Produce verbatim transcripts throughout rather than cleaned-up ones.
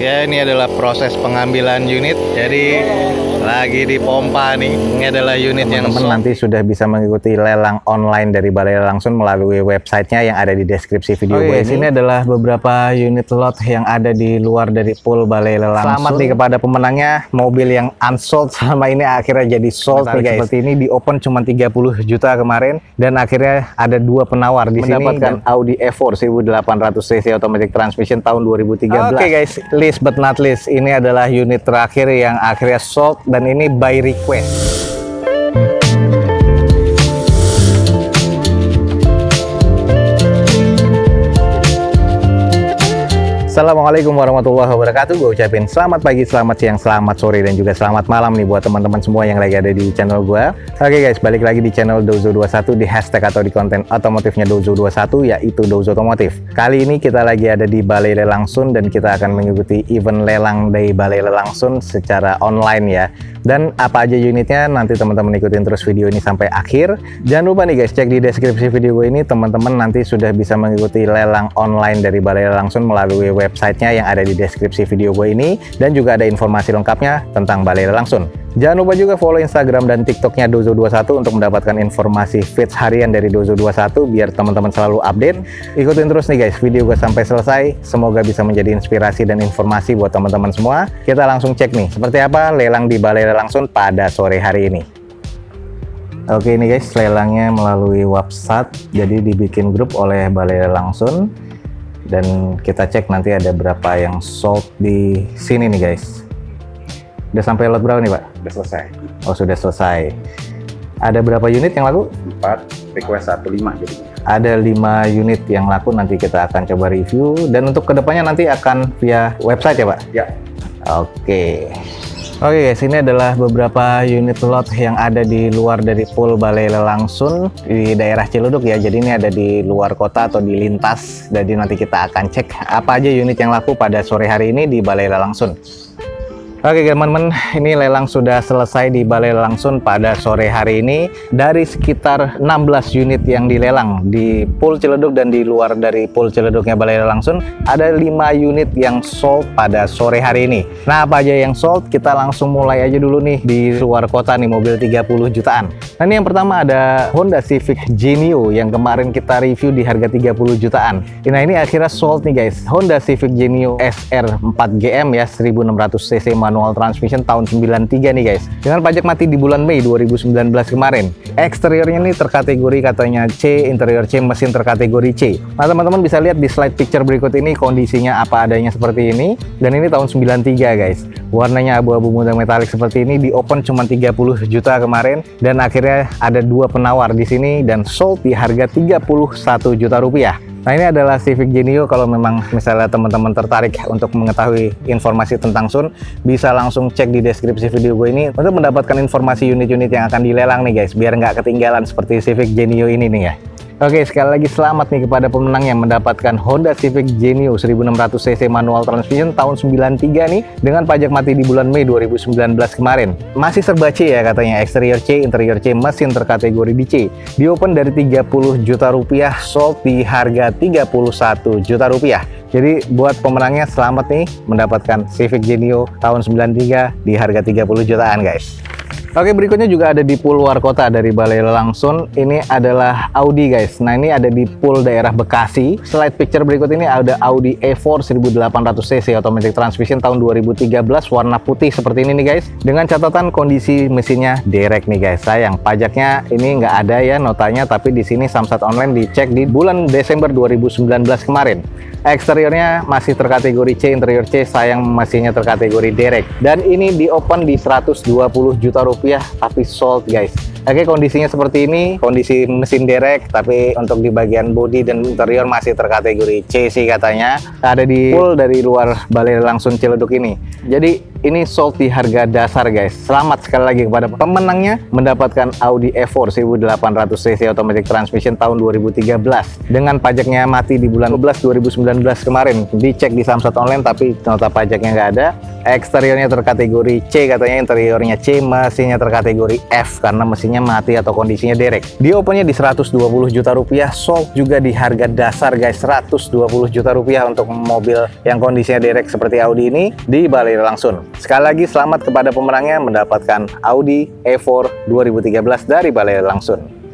Ya, ini adalah proses pengambilan unit. Jadi lagi dipompa nih. Ini adalah unit yang teman-teman nanti sudah bisa mengikuti lelang online dari Balai Lelang Sun melalui websitenya yang ada di deskripsi video oh, gue iya, ini. Ini adalah beberapa unit lot yang ada di luar dari pool Balai Lelang Sun. Selamat nih kepada pemenangnya. Mobil yang unsold selama ini akhirnya jadi sold nih guys. Seperti ini di open cuma tiga puluh juta kemarin, dan akhirnya ada dua penawar di sini mendapatkan Audi A four seribu delapan ratus cc automatic transmission tahun dua ribu tiga belas. Oke okay guys, list but not least, ini adalah unit terakhir yang akhirnya sold, dan ini by request. Assalamualaikum warahmatullahi wabarakatuh. Gue ucapin selamat pagi, selamat siang, selamat sore, dan juga selamat malam nih buat teman-teman semua yang lagi ada di channel gue. Oke guys, balik lagi di channel Dozo dua puluh satu di hashtag atau di konten otomotifnya Dozo dua puluh satu, yaitu Dozo Otomotif. Kali ini kita lagi ada di Balai Lelang Sun, dan kita akan mengikuti event lelang dari Balai Lelang Sun secara online ya. Dan apa aja unitnya, nanti teman-teman ikutin terus video ini sampai akhir. Jangan lupa nih guys, cek di deskripsi video gue ini, teman-teman nanti sudah bisa mengikuti lelang online dari Balai Lelang Sun melalui websitenya yang ada di deskripsi video gue ini, dan juga ada informasi lengkapnya tentang Balai Lelang Sun. Jangan lupa juga follow Instagram dan TikToknya Dozo dua puluh satu untuk mendapatkan informasi feeds harian dari Dozo dua puluh satu biar teman-teman selalu update. Ikutin terus nih guys video gue sampai selesai. Semoga bisa menjadi inspirasi dan informasi buat teman-teman semua. Kita langsung cek nih seperti apa lelang di Balai Lelang Sun pada sore hari ini. Oke ini guys, lelangnya melalui website, jadi dibikin grup oleh Balai Lelang Sun. Dan kita cek nanti ada berapa yang sold di sini nih guys. Udah sampai lot berapa nih Pak? Udah selesai. Oh sudah selesai. Ada berapa unit yang laku? empat, request satu, lima jadinya. Ada lima unit yang laku, nanti kita akan coba review. Dan untuk kedepannya nanti akan via website ya Pak? Ya. Oke. Oke guys, ini adalah beberapa unit lot yang ada di luar dari pool Balai Lelang Sun di daerah Ciluduk ya. Jadi ini ada di luar kota atau di lintas. Jadi nanti kita akan cek apa aja unit yang laku pada sore hari ini di Balai Lelang Sun. Oke teman-teman, ini lelang sudah selesai di Balai Lelang Sun pada sore hari ini. Dari sekitar enam belas unit yang dilelang di pool Ciledug dan di luar dari pool Ciledugnya Balai Lelang Sun, ada lima unit yang sold pada sore hari ini. Nah apa aja yang sold, kita langsung mulai aja dulu nih di luar kota nih, mobil tiga puluh jutaan. Nah ini yang pertama ada Honda Civic Genio yang kemarin kita review di harga tiga puluh jutaan. Nah ini akhirnya sold nih guys, Honda Civic Genio S R empat G M ya, seribu enam ratus cc manual transmission tahun sembilan tiga nih guys, dengan pajak mati di bulan Mei dua ribu sembilan belas kemarin. Eksteriornya nih terkategori katanya C, interior C, mesin terkategori C. Nah teman-teman bisa lihat di slide picture berikut ini kondisinya apa adanya seperti ini, dan ini tahun sembilan tiga guys. Warnanya abu-abu muda metalik seperti ini, di open cuma tiga puluh juta kemarin, dan akhirnya ada dua penawar di sini dan sold di harga tiga puluh satu juta rupiah. Nah ini adalah Civic Genio. Kalau memang misalnya teman-teman tertarik untuk mengetahui informasi tentang Sun, bisa langsung cek di deskripsi video gue ini untuk mendapatkan informasi unit-unit yang akan dilelang nih guys, biar nggak ketinggalan seperti Civic Genio ini nih ya. Oke, sekali lagi selamat nih kepada pemenang yang mendapatkan Honda Civic Genio seribu enam ratus cc manual transmission tahun sembilan tiga nih, dengan pajak mati di bulan Mei dua ribu sembilan belas kemarin. Masih serba C ya katanya, eksterior C, interior C, mesin terkategori di C. Di open dari tiga puluh juta rupiah, sold di harga tiga puluh satu juta rupiah. Jadi buat pemenangnya selamat nih mendapatkan Civic Genio tahun sembilan tiga di harga tiga puluh jutaan guys. Oke, berikutnya juga ada di pool luar kota dari Balai Lelang Sun. Ini adalah Audi guys. Nah ini ada di pool daerah Bekasi. Slide picture berikut ini ada Audi A four seribu delapan ratus cc automatic transmission tahun dua ribu tiga belas, warna putih seperti ini nih guys. Dengan catatan kondisi mesinnya derek nih guys. Sayang pajaknya ini nggak ada ya notanya, tapi di sini Samsat Online dicek di bulan Desember dua ribu sembilan belas kemarin. Eksteriornya masih terkategori C, interior C, sayang mesinnya terkategori derek. Dan ini di open di seratus dua puluh juta rupiah, tapi sold guys. Oke, kondisinya seperti ini, kondisi mesin derek, tapi untuk di bagian bodi dan interior masih terkategori C sih katanya. Ada di pool dari luar Balai Lelang Sun Ciledug ini. Jadi ini sold di harga dasar guys. Selamat sekali lagi kepada pemenangnya mendapatkan Audi A four seribu delapan ratus cc automatic transmission tahun dua ribu tiga belas, dengan pajaknya mati di bulan dua belas dua ribu sembilan belas kemarin. Dicek di Samsat Online tapi nota pajaknya nggak ada. Eksteriornya terkategori C, katanya interiornya C, mesinnya terkategori F karena mesinnya mati atau kondisinya derek. Di opennya di seratus dua puluh juta rupiah, sold juga di harga dasar guys, seratus dua puluh juta rupiah untuk mobil yang kondisinya derek seperti Audi ini di Balai Lelangsun. Sekali lagi selamat kepada pemenangnya mendapatkan Audi E empat dua ribu tiga belas dari Balai Lelangsun.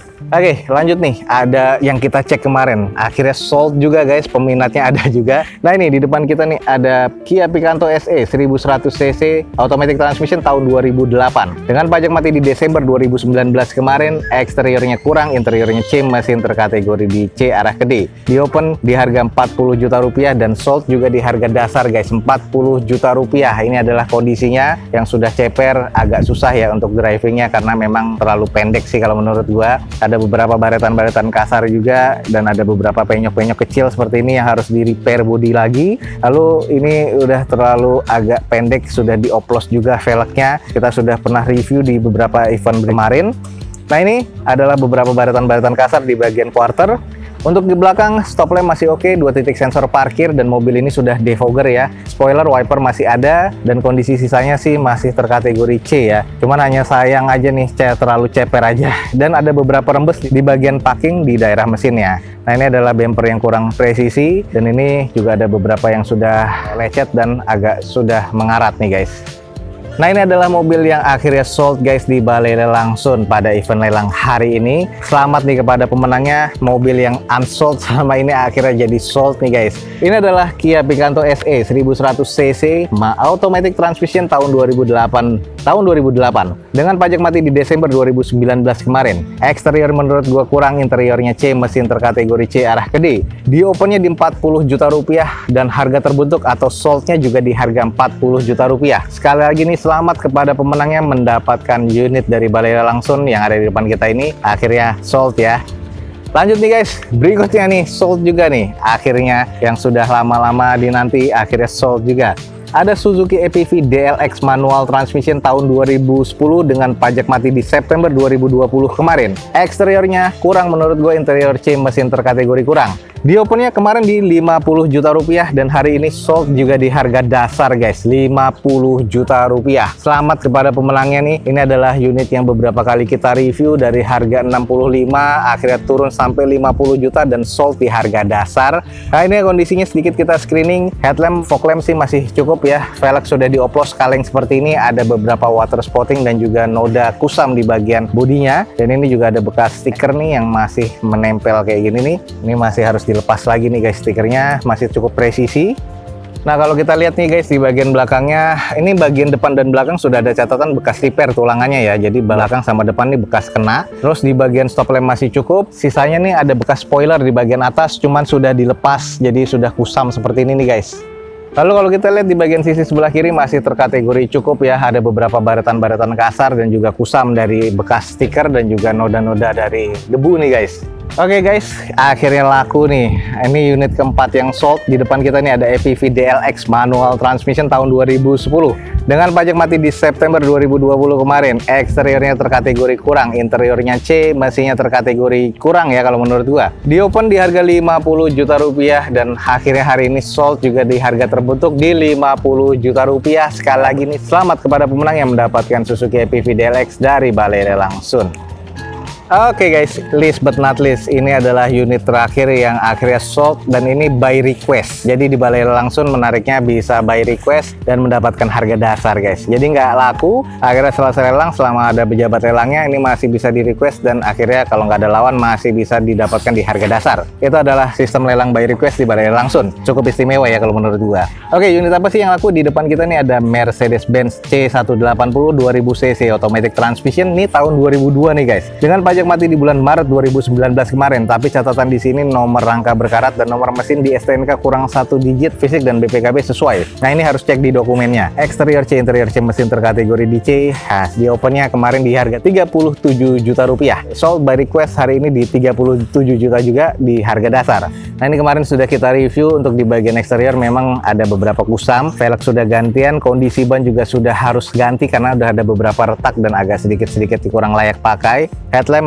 Oke, lanjut nih. Ada yang kita cek kemarin, akhirnya sold juga guys, peminatnya ada juga. Nah ini di depan kita nih ada Kia Picanto S E seribu seratus cc automatic transmission tahun dua ribu delapan. Dengan pajak mati di Desember dua ribu sembilan belas kemarin, eksteriornya kurang, interiornya C, mesin terkategori di C arah ke D. Di open di harga empat puluh juta rupiah dan sold juga di harga dasar guys, empat puluh juta rupiah. Ini adalah kondisinya yang sudah ceper, agak susah ya untuk drivingnya karena memang terlalu pendek sih kalau menurut gua. Ada beberapa baretan-baretan kasar juga dan ada beberapa penyok-penyok kecil seperti ini yang harus di repair bodi lagi. Lalu ini udah terlalu agak pendek, sudah dioplos juga velgnya. Kita sudah pernah review di beberapa event kemarin. Nah ini adalah beberapa baretan-baretan kasar di bagian quarter. Untuk di belakang stop lamp masih oke, dua titik sensor parkir dan mobil ini sudah defogger ya. Spoiler wiper masih ada dan kondisi sisanya sih masih terkategori C ya. Cuman hanya sayang aja nih terlalu ceper aja. Dan ada beberapa rembes di bagian packing di daerah mesinnya. Nah ini adalah bumper yang kurang presisi dan ini juga ada beberapa yang sudah lecet dan agak sudah mengarat nih guys. Nah ini adalah mobil yang akhirnya sold guys di Balai Lelangsun pada event lelang hari ini. Selamat nih kepada pemenangnya, mobil yang unsold selama ini akhirnya jadi sold nih guys. Ini adalah Kia Picanto S E seribu seratus cc automatic transmission tahun dua ribu delapan tahun dua ribu delapan dengan pajak mati di Desember dua ribu sembilan belas kemarin. Eksterior menurut gua kurang, interiornya C, mesin terkategori C arah ke D. Di opennya di empat puluh juta rupiah dan harga terbentuk atau soldnya juga di harga empat puluh juta rupiah. Sekali lagi nih selamat kepada pemenangnya mendapatkan unit dari Balai Lelangsun yang ada di depan kita ini akhirnya sold ya. Lanjut nih guys, berikutnya nih sold juga nih akhirnya, yang sudah lama-lama dinanti akhirnya sold juga. Ada Suzuki E P V D L X manual transmission tahun dua ribu sepuluh dengan pajak mati di September dua ribu dua puluh kemarin. Eksteriornya kurang menurut gue, interior C, mesin terkategori kurang. Di opennya kemarin di lima puluh juta rupiah dan hari ini sold juga di harga dasar guys, lima puluh juta rupiah. Selamat kepada pemenangnya nih. Ini adalah unit yang beberapa kali kita review dari harga enam puluh lima akhirnya turun sampai lima puluh juta dan sold di harga dasar. Nah ini kondisinya sedikit kita screening, headlamp, fog lamp sih masih cukup ya. Velg sudah dioplos, kaleng seperti ini, ada beberapa water spotting dan juga noda kusam di bagian bodinya. Dan ini juga ada bekas stiker nih yang masih menempel kayak gini nih. Ini masih harus dilepas lagi nih guys, stikernya masih cukup presisi. Nah kalau kita lihat nih guys di bagian belakangnya, ini bagian depan dan belakang sudah ada catatan bekas repair tulangannya ya. Jadi belakang sama depan nih bekas kena. Terus di bagian stop lamp masih cukup. Sisanya nih ada bekas spoiler di bagian atas, cuman sudah dilepas jadi sudah kusam seperti ini nih guys. Lalu kalau kita lihat di bagian sisi sebelah kiri masih terkategori cukup ya, ada beberapa baretan-baretan kasar dan juga kusam dari bekas stiker dan juga noda-noda dari debu nih guys. Oke guys, akhirnya laku nih. Ini unit keempat yang sold. Di depan kita nih ada E P V D L X manual transmission tahun dua ribu sepuluh. Dengan pajak mati di September dua ribu dua puluh kemarin. Eksteriornya terkategori kurang, interiornya C, mesinnya terkategori kurang ya kalau menurut gua. Di open di harga lima puluh juta rupiah dan akhirnya hari ini sold juga di harga terbentuk di lima puluh juta rupiah. Sekali lagi nih selamat kepada pemenang yang mendapatkan Suzuki E P V D L X dari Balai Lelangsun. Oke okay guys, last but not least, ini adalah unit terakhir yang akhirnya sold dan ini by request. Jadi di Balai Lelangsun menariknya bisa by request dan mendapatkan harga dasar guys. Jadi nggak laku, akhirnya selesai lelang, selama ada pejabat lelangnya ini masih bisa di request dan akhirnya kalau nggak ada lawan masih bisa didapatkan di harga dasar. Itu adalah sistem lelang by request di Balai Lelangsun. Cukup istimewa ya kalau menurut gua. Oke, okay, unit apa sih yang laku? Di depan kita nih ada Mercedes-Benz C seratus delapan puluh dua ribu cc automatic transmission nih tahun dua ribu dua nih guys. Dengan pajak mati di bulan Maret dua ribu sembilan belas kemarin, tapi catatan di sini nomor rangka berkarat dan nomor mesin di S T N K kurang satu digit, fisik dan B P K B sesuai. Nah ini harus cek di dokumennya. Eksterior C, interior C, mesin terkategori di C. Nah, di opennya kemarin di harga tiga puluh tujuh juta rupiah. Sold by request hari ini di tiga puluh tujuh juta juga di harga dasar. Nah ini kemarin sudah kita review untuk di bagian eksterior memang ada beberapa kusam, velg sudah gantian, kondisi ban juga sudah harus ganti karena udah ada beberapa retak dan agak sedikit-sedikit kurang layak pakai. Headlamp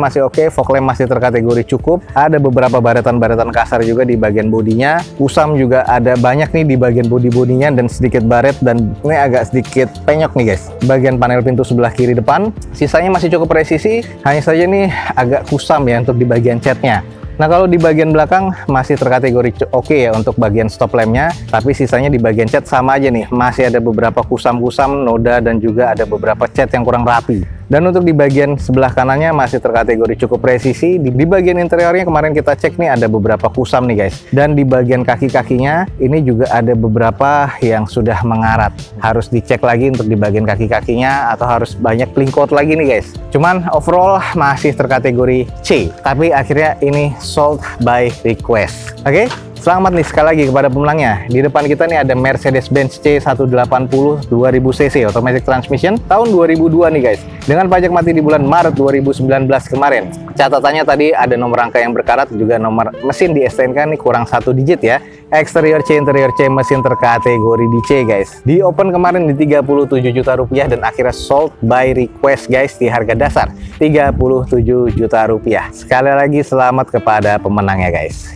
masih oke, fog lamp masih terkategori cukup. Ada beberapa baretan-baretan kasar juga di bagian bodinya. Kusam juga ada banyak nih di bagian bodi-bodinya dan sedikit baret, dan ini agak sedikit penyok nih guys. Bagian panel pintu sebelah kiri depan, sisanya masih cukup presisi. Hanya saja nih agak kusam ya untuk di bagian catnya. Nah, kalau di bagian belakang masih terkategori oke okay ya untuk bagian stop lampnya, tapi sisanya di bagian cat sama aja nih, masih ada beberapa kusam-kusam, noda, dan juga ada beberapa cat yang kurang rapi. Dan untuk di bagian sebelah kanannya masih terkategori cukup presisi. Di, di bagian interiornya kemarin kita cek nih ada beberapa kusam nih guys. Dan di bagian kaki-kakinya ini juga ada beberapa yang sudah mengarat. Harus dicek lagi untuk di bagian kaki-kakinya atau harus banyak lingkot lagi nih guys. Cuman overall masih terkategori C. Tapi akhirnya ini sold by request. Oke? Okay? Selamat nih sekali lagi kepada pemenangnya. Di depan kita nih ada Mercedes-Benz C seratus delapan puluh dua ribu cc automatic transmission tahun dua ribu dua nih guys. Dengan pajak mati di bulan Maret dua ribu sembilan belas kemarin. Catatannya tadi ada nomor rangka yang berkarat, juga nomor mesin di S T N K nih kurang satu digit ya. Eksterior C, interior C, mesin terkategori di C guys. Di open kemarin di tiga puluh tujuh juta rupiah dan akhirnya sold by request guys di harga dasar tiga puluh tujuh juta rupiah. Sekali lagi selamat kepada pemenangnya guys.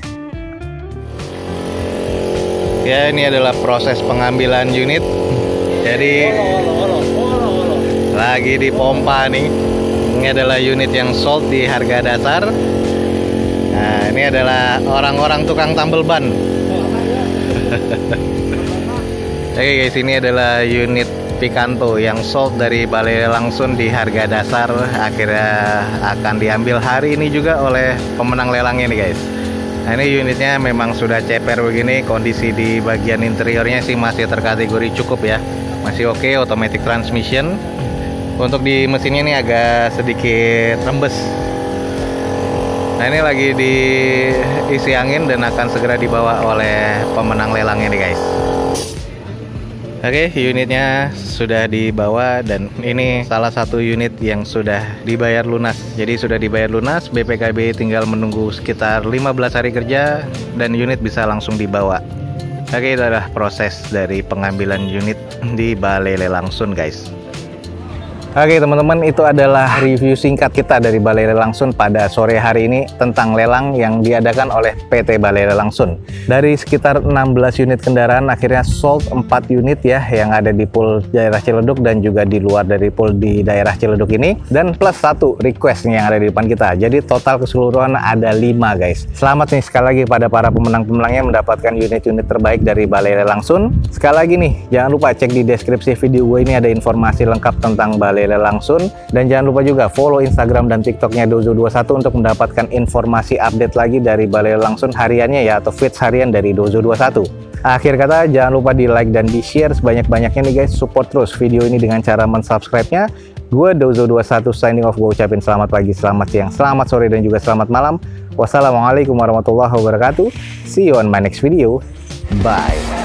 Ya, ini adalah proses pengambilan unit. Jadi lagi dipompa nih. Ini adalah unit yang sold di harga dasar. Nah, ini adalah orang-orang tukang tambal ban. Oke guys, ini adalah unit Picanto yang sold dari Balai Lelangsun di harga dasar. Akhirnya akan diambil hari ini juga oleh pemenang lelangnya nih guys. Nah, ini unitnya memang sudah ceper begini. Kondisi di bagian interiornya sih masih terkategori cukup ya, masih oke, okay, automatic transmission. Untuk di mesinnya ini agak sedikit rembes. Nah, ini lagi diisi angin dan akan segera dibawa oleh pemenang lelangnya nih guys. Oke, okay, unitnya sudah dibawa dan ini salah satu unit yang sudah dibayar lunas. Jadi sudah dibayar lunas, B P K B tinggal menunggu sekitar lima belas hari kerja dan unit bisa langsung dibawa. Oke, okay, itu adalah proses dari pengambilan unit di Balai Lelangsun guys. Oke teman-teman, itu adalah review singkat kita dari Balai Lelangsun pada sore hari ini tentang lelang yang diadakan oleh P T Balai Lelangsun. Dari sekitar enam belas unit kendaraan akhirnya sold empat unit ya yang ada di pool daerah Ciledug dan juga di luar dari pool di daerah Ciledug ini, dan plus satu request yang ada di depan kita. Jadi total keseluruhan ada lima guys. Selamat nih sekali lagi pada para pemenang-pemenangnya mendapatkan unit-unit terbaik dari Balai Lelangsun. Sekali lagi nih, jangan lupa cek di deskripsi video gue ini ada informasi lengkap tentang Balai Lelangsun, dan jangan lupa juga follow Instagram dan TikToknya Dozo dua puluh satu untuk mendapatkan informasi update lagi dari Balai Lelangsun hariannya ya, atau feeds harian dari Dozo dua puluh satu. Akhir kata, jangan lupa di like dan di share sebanyak-banyaknya nih guys. Support terus video ini dengan cara mensubscribe-nya. Gue Dozo dua puluh satu signing off. Gue ucapin selamat pagi, selamat siang, selamat sore, dan juga selamat malam. Wassalamualaikum warahmatullahi wabarakatuh. See you on my next video. Bye.